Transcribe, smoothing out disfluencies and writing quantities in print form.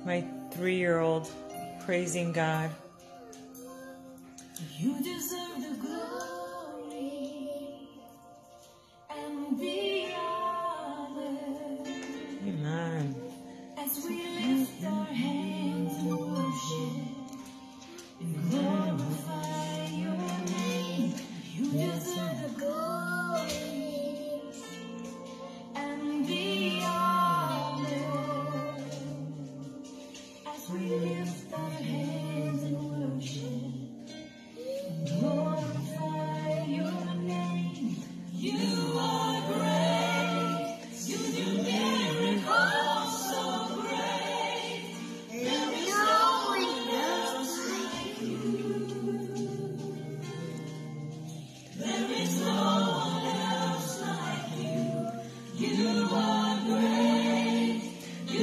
My 3-year-old praising God. You deserve the glory and the honor. Amen. As we